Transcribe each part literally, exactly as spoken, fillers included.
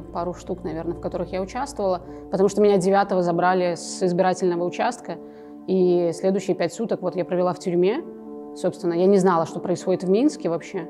пару штук, наверное, в которых я участвовала, потому что меня девятого забрали с избирательного участка, и следующие пять суток вот я провела в тюрьме. Собственно, я не знала, что происходит в Минске вообще.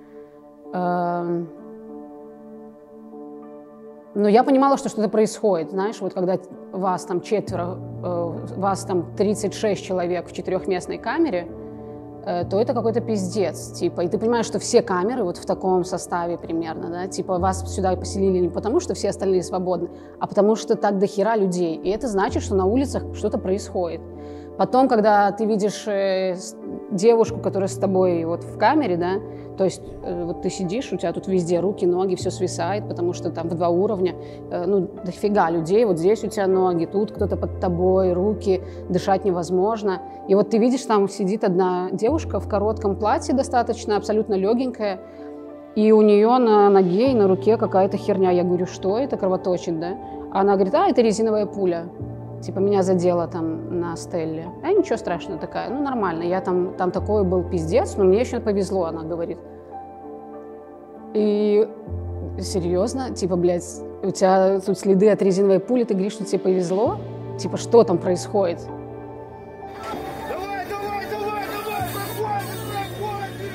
Но я понимала, что что-то происходит, знаешь, вот когда вас там четверо, вас там тридцать шесть человек в четырехместной камере, то это какой-то пиздец, типа, и ты понимаешь, что все камеры вот в таком составе примерно, да, типа, вас сюда поселили не потому, что все остальные свободны, а потому что так дохера людей, и это значит, что на улицах что-то происходит. Потом, когда ты видишь э, девушку, которая с тобой вот в камере, да, то есть э, вот ты сидишь, у тебя тут везде руки, ноги, все свисает, потому что там в два уровня, э, ну, дофига людей, вот здесь у тебя ноги, тут кто-то под тобой, руки, дышать невозможно. И вот ты видишь, там сидит одна девушка в коротком платье достаточно, абсолютно легенькая, и у нее на ноге и на руке какая-то херня. Я говорю, что это, кровоточит, да? А она говорит, а, это резиновая пуля. Типа, меня задело там на стелле. А ничего страшного такая, ну нормально, я там, там такой был пиздец, но мне еще повезло, она говорит. И серьезно, типа, блядь, у тебя тут следы от резиновой пули, ты говоришь, что тебе повезло? Типа, что там происходит? Давай, давай, давай, давай, проходим, проходим!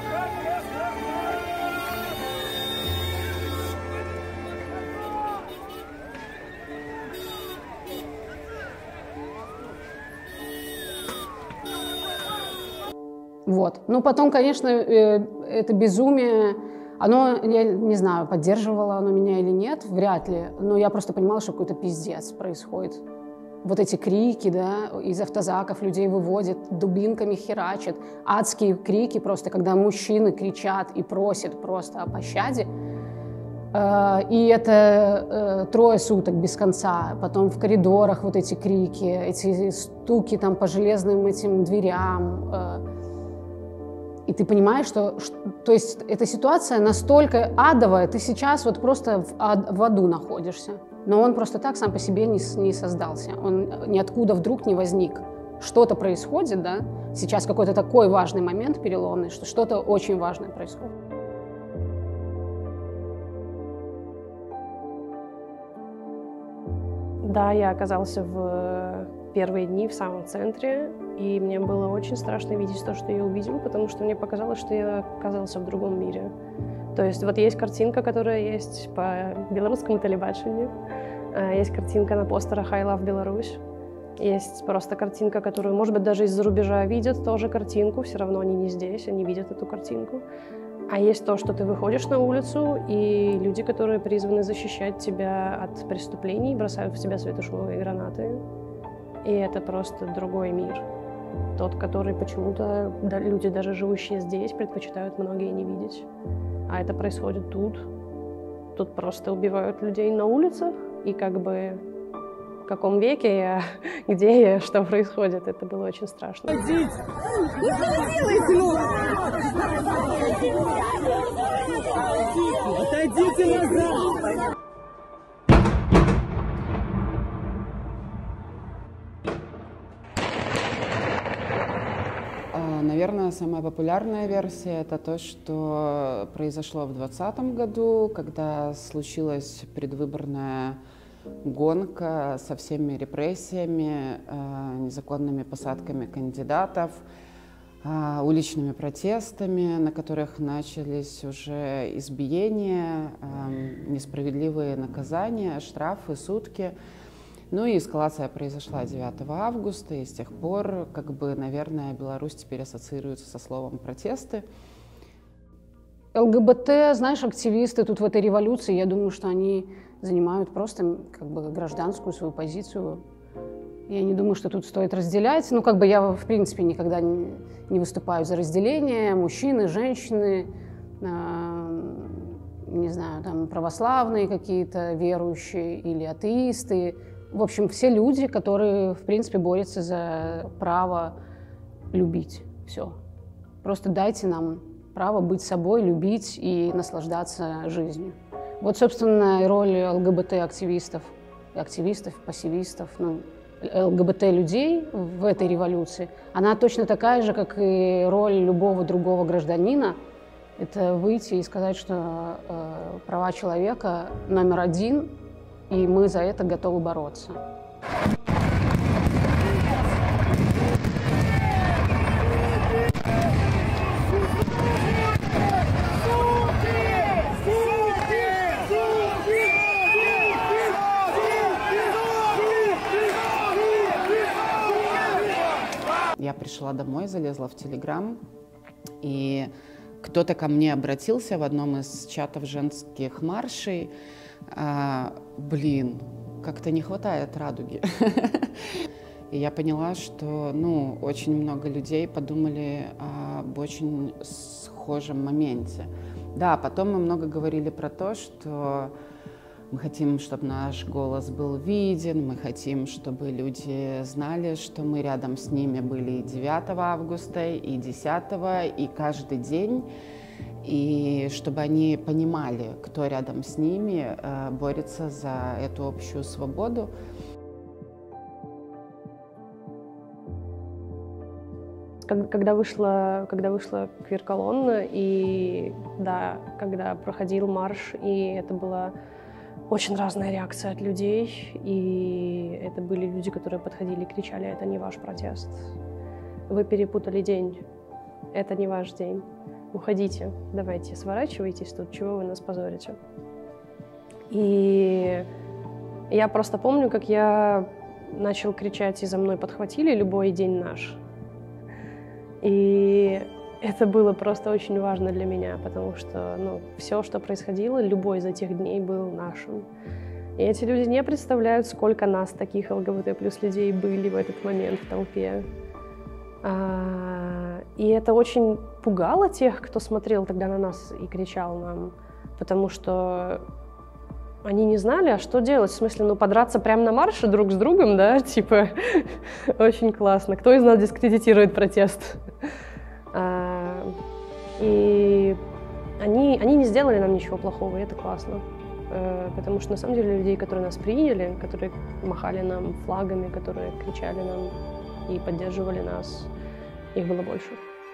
Вот. Ну, потом, конечно, это безумие, оно, я не знаю, поддерживало оно меня или нет, вряд ли, но я просто понимала, что какой-то пиздец происходит. Вот эти крики, да, из автозаков людей выводят, дубинками херачат, адские крики просто, когда мужчины кричат и просят просто о пощаде. И это трое суток без конца. Потом в коридорах вот эти крики, эти стуки там по железным этим дверям. И ты понимаешь, что, что то есть эта ситуация настолько адовая, ты сейчас вот просто в, ад, в аду находишься. Но он просто так сам по себе не, не создался. Он ниоткуда вдруг не возник. Что-то происходит, да? Сейчас какой-то такой важный момент переломный, что что-то очень важное происходит. Да, я оказался в первые дни в самом центре, и мне было очень страшно видеть то, что я увидела, потому что мне показалось, что я оказался в другом мире. То есть вот есть картинка, которая есть по белорусскому телебачению, есть картинка на постерах «I love Belarus», есть просто картинка, которую, может быть, даже из-за рубежа видят тоже картинку, все равно они не здесь, они видят эту картинку. А есть то, что ты выходишь на улицу, и люди, которые призваны защищать тебя от преступлений, бросают в тебя светошумовые гранаты. И это просто другой мир. Тот, который почему-то люди, даже живущие здесь, предпочитают многие не видеть. А это происходит тут. Тут просто убивают людей на улицах. И как бы в каком веке я, где я, что происходит, это было очень страшно. Отойдите назад! Наверное, самая популярная версия — это то, что произошло в двадцатом году, когда случилась предвыборная гонка со всеми репрессиями, незаконными посадками кандидатов, уличными протестами, на которых начались уже избиения, несправедливые наказания, штрафы, сутки. Ну и эскалация произошла девятого августа, и с тех пор, как бы, наверное, Беларусь теперь ассоциируется со словом «протесты». ЛГБТ, знаешь, активисты тут в этой революции, я думаю, что они занимают просто как бы гражданскую свою позицию. Я не думаю, что тут стоит разделять. Ну, как бы я, в принципе, никогда не, не выступаю за разделение. Мужчины, женщины, э, не знаю, там православные какие-то верующие или атеисты. В общем, все люди, которые, в принципе, борются за право любить. Все. Просто дайте нам право быть собой, любить и наслаждаться жизнью. Вот, собственно, роль ЛГБТ-активистов, активистов, пассивистов, ну, ЛГБТ-людей в этой революции, она точно такая же, как и роль любого другого гражданина Это выйти и сказать, что э, права человека номер один, и мы за это готовы бороться. Я пришла домой, залезла в Телеграм, и кто-то ко мне обратился в одном из чатов женских маршей. А, блин, как-то не хватает радуги. И я поняла, что ну, очень много людей подумали об очень схожем моменте. Да, потом мы много говорили про то, что мы хотим, чтобы наш голос был виден, мы хотим, чтобы люди знали, что мы рядом с ними были и девятого августа, и десятого, и каждый день, и чтобы они понимали, кто рядом с ними э, борется за эту общую свободу. Когда вышла, когда вышла квир-колонна, и да, когда проходил марш, и это была очень разная реакция от людей, и это были люди, которые подходили и кричали: «Это не ваш протест, вы перепутали день, это не ваш день, уходите, давайте, сворачивайтесь тут, чего вы нас позорите». И я просто помню, как я начал кричать, и за мной подхватили «Любой день наш». И это было просто очень важно для меня, потому что ну, все, что происходило, любой из этих дней был нашим. И эти люди не представляют, сколько нас, таких ЛГБТ плюс людей, были в этот момент в толпе. А, и это очень пугало тех, кто смотрел тогда на нас и кричал нам, потому что они не знали, а что делать. В смысле, ну, подраться прямо на марше друг с другом, да, типа, очень классно. Кто из нас дискредитирует протест? А, и они, они не сделали нам ничего плохого, и это классно. А, потому что, на самом деле, людей, которые нас приняли, которые махали нам флагами, которые кричали нам и поддерживали нас, их было больше.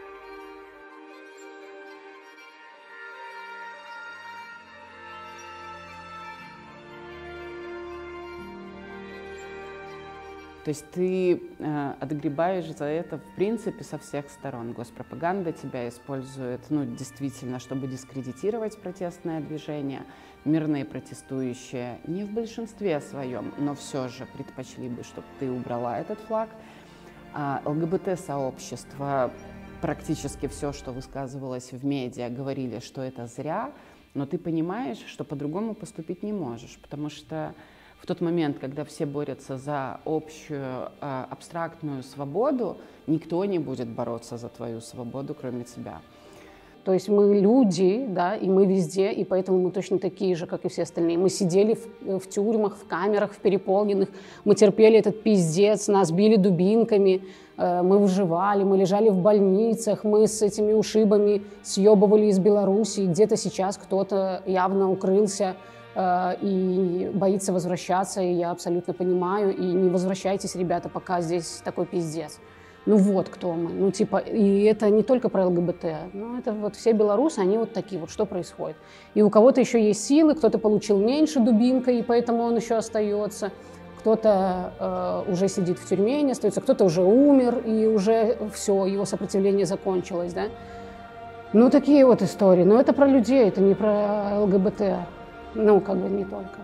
То есть ты э, отгребаешь за это, в принципе, со всех сторон. Госпропаганда тебя использует, ну, действительно, чтобы дискредитировать протестное движение. Мирные протестующие не в большинстве своем, но все же предпочли бы, чтобы ты убрала этот флаг. А ЛГБТ-сообщество, практически все, что высказывалось в медиа, говорили, что это зря, но ты понимаешь, что по-другому поступить не можешь, потому что в тот момент, когда все борются за общую э, абстрактную свободу, никто не будет бороться за твою свободу, кроме тебя. То есть мы люди, да, и мы везде, и поэтому мы точно такие же, как и все остальные. Мы сидели в, в тюрьмах, в камерах, в переполненных, мы терпели этот пиздец, нас били дубинками, э, мы выживали, мы лежали в больницах, мы с этими ушибами съебывали из Белоруссии, где-то сейчас кто-то явно укрылся и боится возвращаться, и я абсолютно понимаю, и не возвращайтесь, ребята, пока здесь такой пиздец. Ну вот кто мы, ну типа, и это не только про ЛГБТ, ну это вот все белорусы, они вот такие, вот что происходит. И у кого-то еще есть силы, кто-то получил меньше дубинкой, и поэтому он еще остается, кто-то э, уже сидит в тюрьме и не остается, кто-то уже умер, и уже все, его сопротивление закончилось, да. Ну такие вот истории, но это про людей, это не про ЛГБТ. Ну, как бы не только.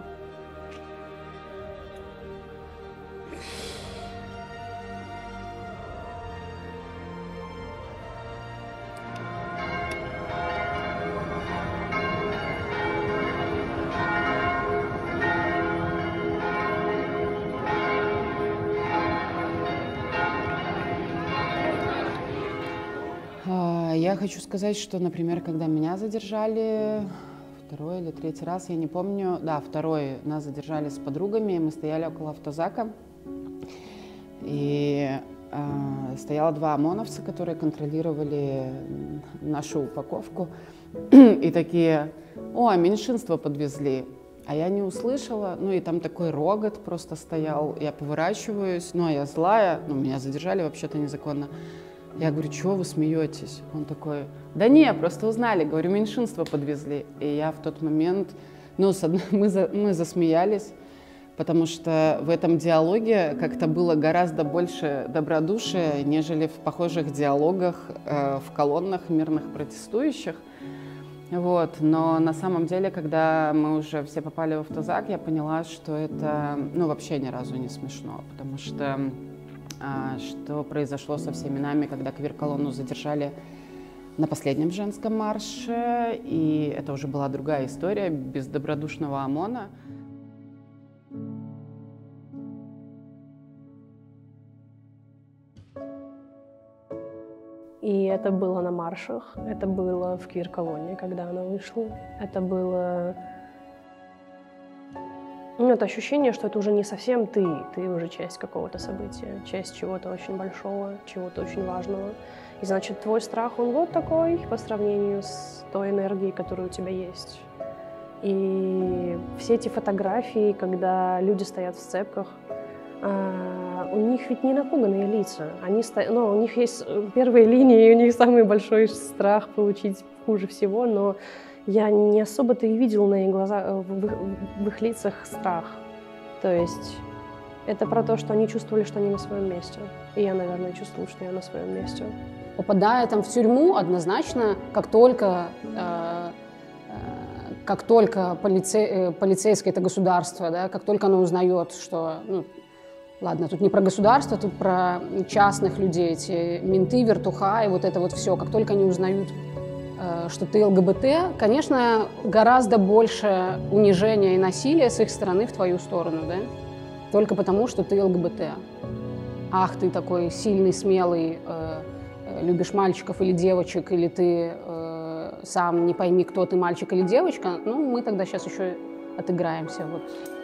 Я хочу сказать, что, например, когда меня задержали второй или третий раз, я не помню, да, второй, нас задержали с подругами, мы стояли около автозака, и э, стояло два ОМОНовца, которые контролировали нашу упаковку, и такие: «О, меньшинство подвезли». А я не услышала, ну и там такой рогот просто стоял, я поворачиваюсь, ну а я злая, ну меня задержали вообще-то незаконно, Я говорю, чего вы смеетесь? Он такой, да не, просто узнали, говорю, меньшинство подвезли. И я в тот момент, ну, мы, за, мы засмеялись, потому что в этом диалоге как-то было гораздо больше добродушия, нежели в похожих диалогах э, в колоннах мирных протестующих. Вот. Но на самом деле, когда мы уже все попали в автозак, я поняла, что это ну, вообще ни разу не смешно, потому что э, что произошло со всеми нами, когда квир-колонну задержали на последнем женском марше, и это уже была другая история, без добродушного ОМОНа. И это было на маршах, это было в квир-колонне, когда она вышла. Это было... Ну, это ощущение, что это уже не совсем ты, ты уже часть какого-то события, часть чего-то очень большого, чего-то очень важного. И значит, твой страх, он вот такой по сравнению с той энергией, которая у тебя есть. И все эти фотографии, когда люди стоят в сцепках, Uh, у них ведь не напуганные лица. Они сто... ну, у них есть первые линии, и у них самый большой страх получить хуже всего, но я не особо-то и видел на их глазах, в их, в их лицах страх. То есть это про то, что они чувствовали, что они на своем месте. И я, наверное, чувствовала, что я на своем месте. Попадая там в тюрьму, однозначно, как только... Э как только полице... полицейское это государство, да, как только оно узнает, что... Ну, ладно, тут не про государство, тут про частных людей, эти менты, вертуха и вот это вот все. Как только они узнают, что ты ЛГБТ, конечно, гораздо больше унижения и насилия с их стороны в твою сторону, да? Только потому, что ты ЛГБТ. Ах, ты такой сильный, смелый, любишь мальчиков или девочек, или ты сам не пойми, кто ты, мальчик или девочка, ну, мы тогда сейчас еще отыграемся. Вот.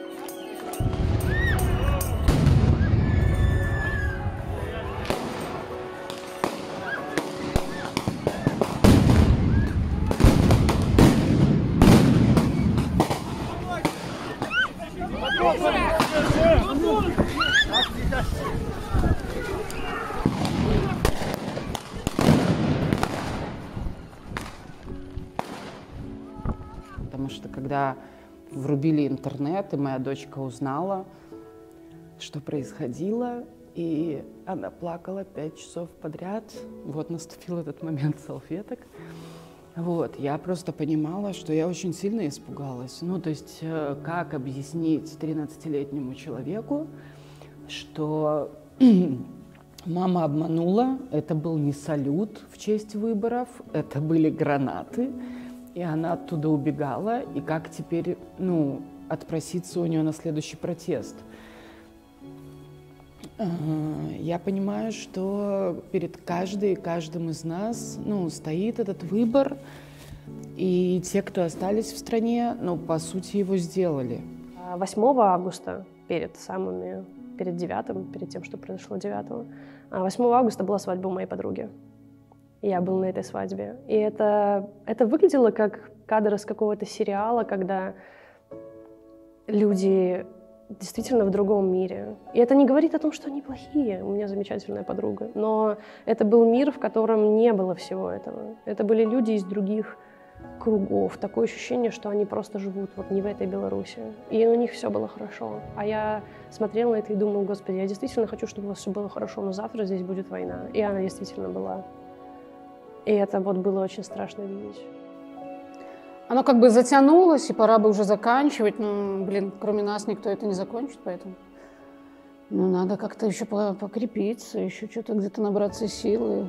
Потому что когда врубили интернет, и моя дочка узнала, что происходило, и она плакала пять часов подряд, вот наступил этот момент салфеток. Вот, я просто понимала, что я очень сильно испугалась. Ну, то есть, как объяснить тринадцатилетнему человеку, что мама обманула, это был не салют в честь выборов, это были гранаты, и она оттуда убегала, и как теперь, ну, отпроситься у нее на следующий протест. Я понимаю, что перед каждой и каждым из нас, ну, стоит этот выбор, и те, кто остались в стране, ну, по сути, его сделали. восьмого августа, перед самыми, перед девятым, перед тем, что произошло девятого, восьмого августа была свадьба моей подруги. Я был на этой свадьбе. И это, это выглядело как кадр из какого-то сериала, когда люди действительно в другом мире. И это не говорит о том, что они плохие. У меня замечательная подруга. Но это был мир, в котором не было всего этого. Это были люди из других кругов. Такое ощущение, что они просто живут вот не в этой Беларуси. И у них все было хорошо. А я смотрела на это и думала, господи, я действительно хочу, чтобы у вас все было хорошо, но завтра здесь будет война. И она действительно была. И это вот было очень страшно видеть. Оно как бы затянулось, и пора бы уже заканчивать. Ну, блин, кроме нас никто это не закончит, поэтому... Ну, надо как-то еще покрепиться, еще что-то где-то набраться силы.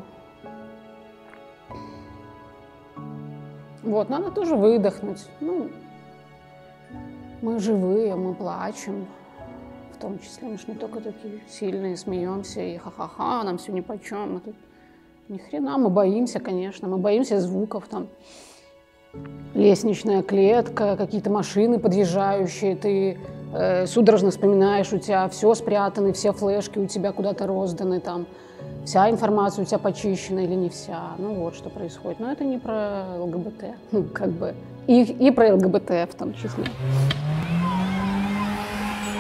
Вот, надо тоже выдохнуть. Ну, мы живые, мы плачем. В том числе, мы же не только такие сильные, смеемся, и ха-ха-ха, нам все нипочем. Мы тут... Ни хрена, мы боимся, конечно, мы боимся звуков, там, лестничная клетка, какие-то машины подъезжающие, ты э, судорожно вспоминаешь, у тебя все спрятано, все флешки у тебя куда-то розданы, там, вся информация у тебя почищена или не вся, ну вот что происходит. Но это не про ЛГБТ, ну, как бы, и, и про ЛГБТ в том числе.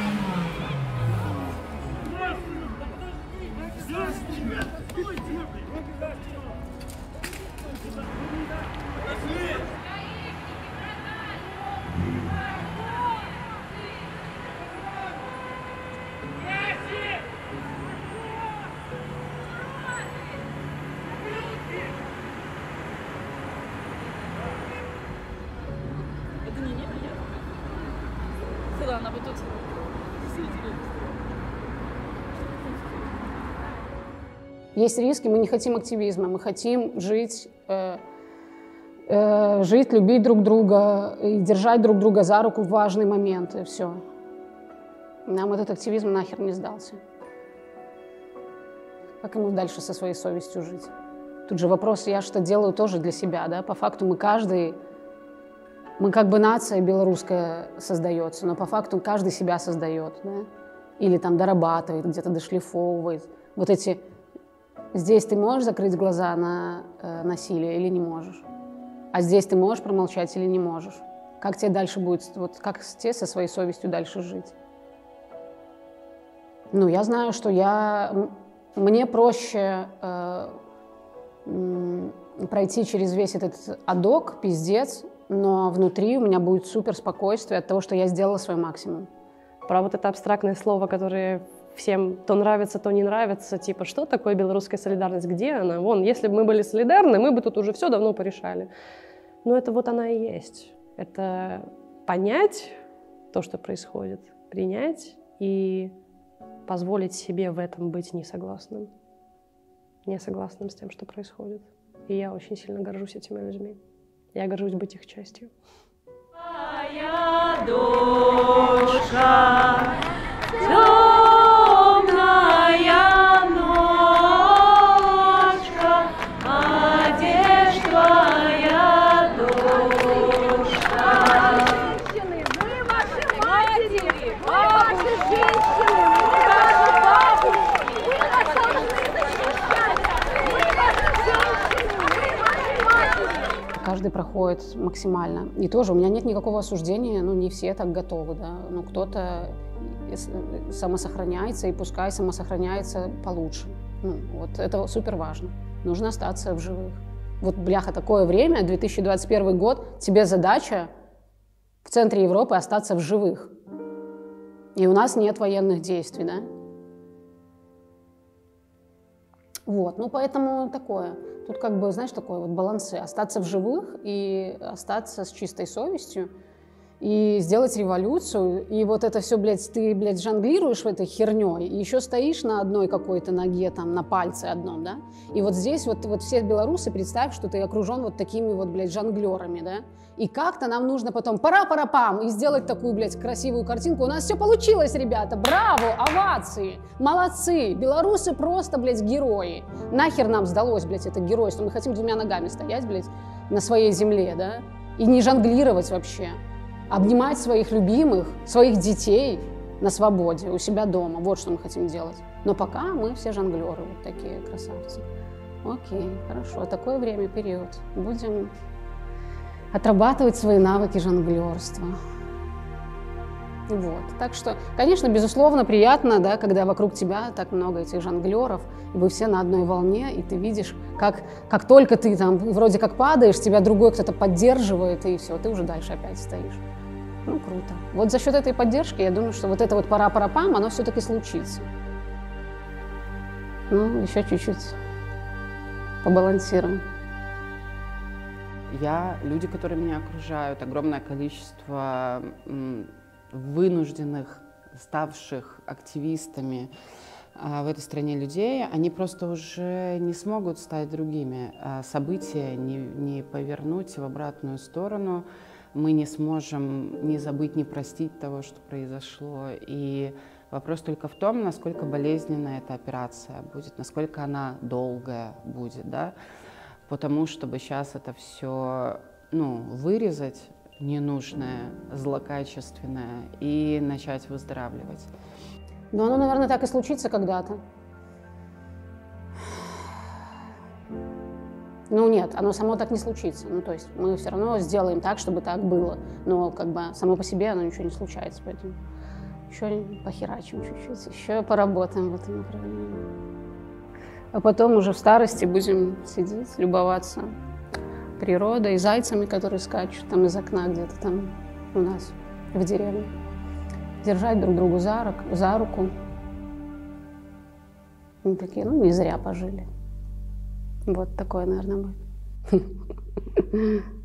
Здравствуйте! Есть риски, мы не хотим активизма, мы хотим жить, э, э, жить, любить друг друга и держать друг друга за руку в важные моменты, все. Нам этот активизм нахер не сдался. Как ему дальше со своей совестью жить? Тут же вопрос, я что делаю тоже для себя, да? По факту мы каждый, мы как бы нация белорусская создается, но по факту каждый себя создает, да? Или там дорабатывает, где-то дошлифовывает. Вот эти... Здесь ты можешь закрыть глаза на э, насилие или не можешь? А здесь ты можешь промолчать или не можешь? Как тебе дальше будет, вот как тебе со своей совестью дальше жить? Ну, я знаю, что я, мне проще э, м, пройти через весь этот адок, пиздец, но внутри у меня будет супер спокойствие от того, что я сделала свой максимум. Про вот это абстрактное слово, которое всем то нравится, то не нравится, типа, что такое белорусская солидарность, где она? Вон, если бы мы были солидарны, мы бы тут уже все давно порешали. Но это вот она и есть. Это понять то, что происходит, принять и позволить себе в этом быть несогласным. Несогласным с тем, что происходит. И я очень сильно горжусь этими людьми. Я горжусь быть их частью. Моя душка, темная ночка, а где ж твоя душка? Женщины, мы ваши матери, мы ваши женщины, мы ваши бабушки, мы вас должны защищать, мы ваши женщины, мы ваши матери. Каждый проходит максимально. И тоже у меня нет никакого осуждения, ну не все так готовы, да, ну кто-то самосохраняется, и пускай самосохраняется получше. Ну, вот это супер важно. Нужно остаться в живых. Вот, бляха, такое время, две тысячи двадцать первый год, тебе задача в центре Европы остаться в живых. И у нас нет военных действий, да? Вот, ну поэтому такое. Тут как бы, знаешь, такое вот балансы. Остаться в живых и остаться с чистой совестью, и сделать революцию, и вот это все, блядь, ты, блядь, жонглируешь в этой херней, и еще стоишь на одной какой-то ноге, там, на пальце одном, да, и вот здесь вот, вот все белорусы, представь, что ты окружен вот такими вот, блядь, жонглерами, да, и как-то нам нужно потом пара-пара-пам и сделать такую, блядь, красивую картинку. У нас все получилось, ребята, браво, овации, молодцы, белорусы просто, блядь, герои. Нахер нам сдалось, блядь, это геройство, мы хотим двумя ногами стоять, блядь, на своей земле, да, и не жонглировать вообще. Обнимать своих любимых, своих детей на свободе, у себя дома. Вот что мы хотим делать. Но пока мы все жонглеры, вот такие красавцы. Окей, хорошо, такое время, период. Будем отрабатывать свои навыки жонглерства. Вот. Так что, конечно, безусловно, приятно, да, когда вокруг тебя так много этих жонглеров, и вы все на одной волне, и ты видишь, как, как только ты там вроде как падаешь, тебя другой кто-то поддерживает, и все, ты уже дальше опять стоишь. Ну, круто. Вот за счет этой поддержки, я думаю, что вот это вот пара-пара-пам, оно все-таки случится. Ну, еще чуть-чуть побалансируем. Я, люди, которые меня окружают, огромное количество вынужденных, ставших активистами а, в этой стране людей, они просто уже не смогут стать другими. А события не, не повернуть в обратную сторону. Мы не сможем не забыть, не простить того, что произошло. И вопрос только в том, насколько болезненная эта операция будет, насколько она долгая будет, да? Потому чтобы сейчас это все, ну, вырезать ненужное, злокачественное и начать выздоравливать. Но оно, наверное, так и случится когда-то. Ну нет, оно само так не случится. Ну то есть мы все равно сделаем так, чтобы так было. Но как бы само по себе оно ничего не случается, поэтому еще похерачим чуть-чуть, еще поработаем в этом направлении. А потом уже в старости будем сидеть, любоваться природой, зайцами, которые скачут там из окна где-то там у нас в деревне. Держать друг другу за, руку, за руку. Мы такие, ну, не зря пожили. Вот такое, наверное, будет.